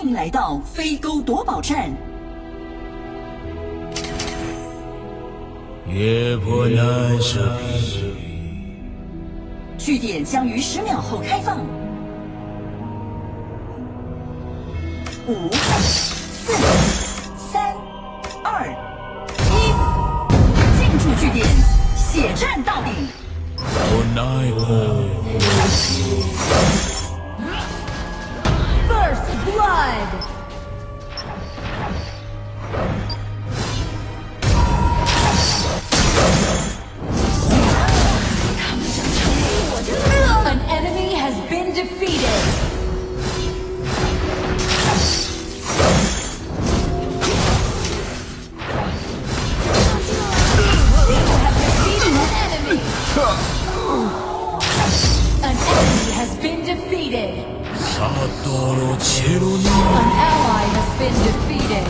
迎来到飞钩夺宝站。 月破难舍彼， 据点将于10秒后开放。5、4、3、2、1，进驻据点，血战到底。First blood。 An enemy has been defeated. An enemy has been defeated. An ally has been defeated.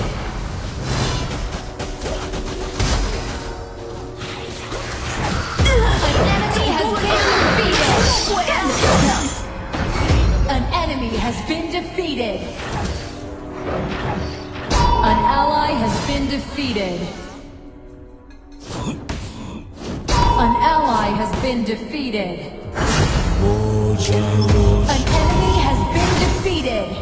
An enemy has been defeated. An ally has been defeated. An ally has been defeated. An enemy has been defeated.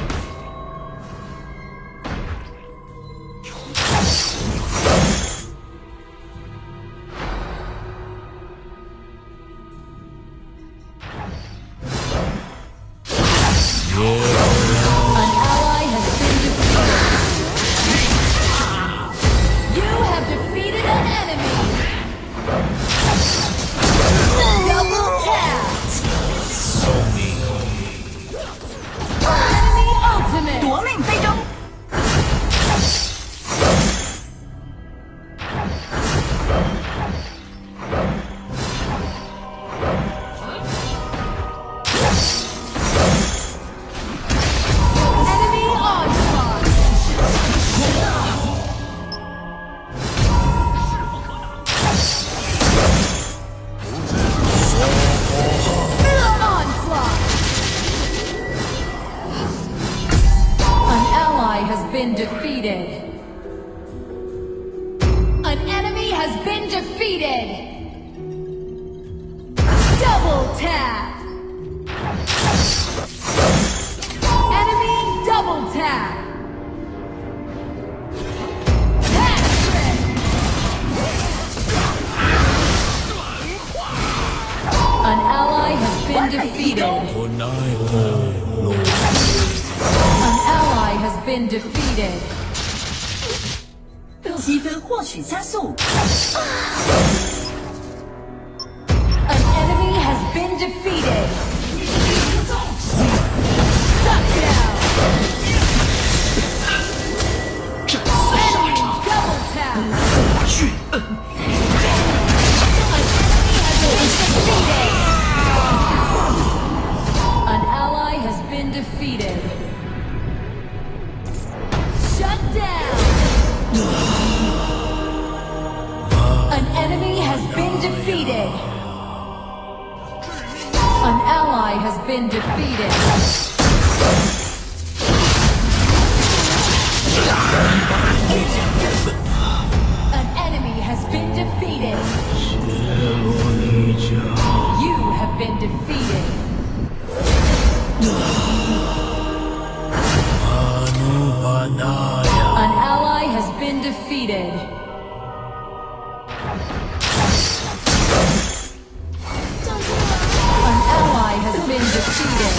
An ally has been defeated. You have defeated an enemy. Double tap. Enemy ultimate. 夺命飞钩。 Enemy onslaught. Onslaught. An ally has been defeated. An enemy has been defeated. Double tap. Enemy double tap. Hat-trick. An ally has been defeated. An ally has been defeated. 积分获取加速。 An enemy has been defeated. Shut down. Enemy double tap. An enemy has been defeated. An ally has been defeated. Shut down. An enemy has been defeated. An ally has been defeated. An enemy has been defeated. You have been defeated. An ally has been defeated. An ally has been defeated.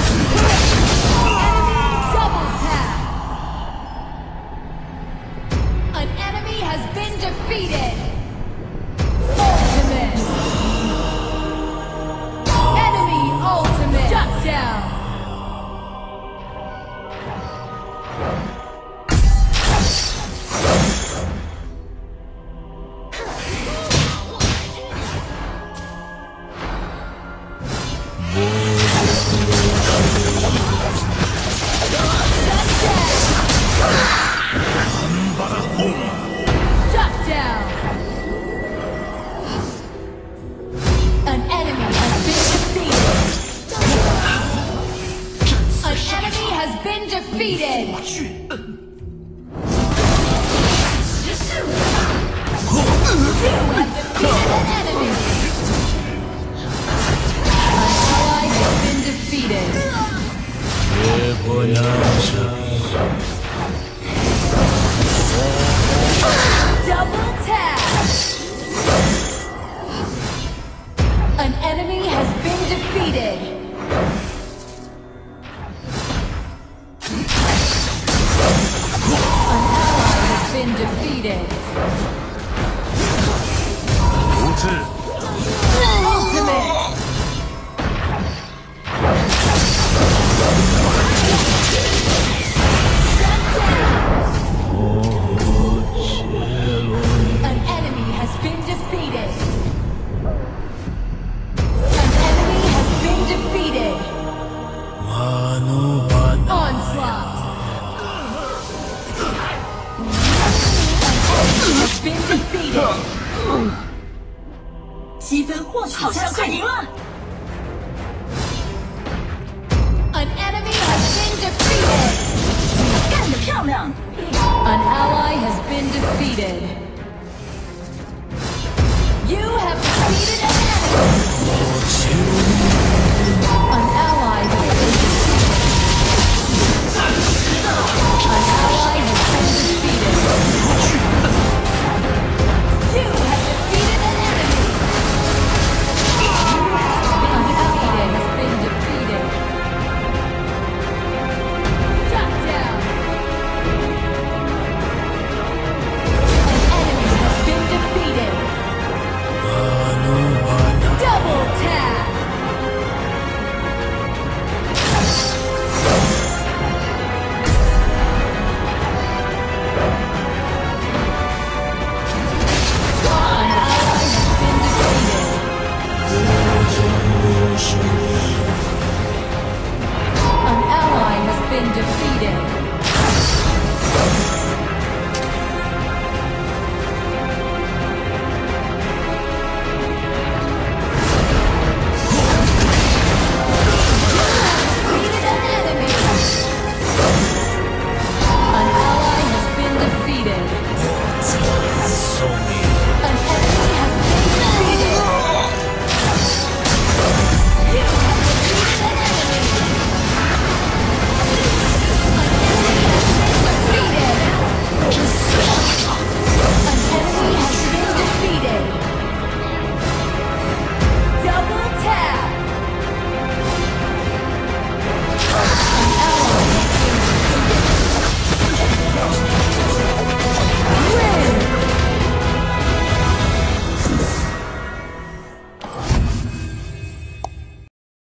Enemy double tap. An enemy has been defeated. Ultimate. Enemy ultimate. Shut down. defeated. 去。 Defeated an enemy. An ally has been defeated. 越过那遮蔽， Double tap. An enemy has been defeated. An ally has been defeated. 无知。 Ultimate. An enemy has been defeated. An enemy has been defeated. Onslaught. An enemy has been defeated. 积分获取，好像快赢了。 An enemy has been defeated. 干得漂亮！ An ally has been defeated. You have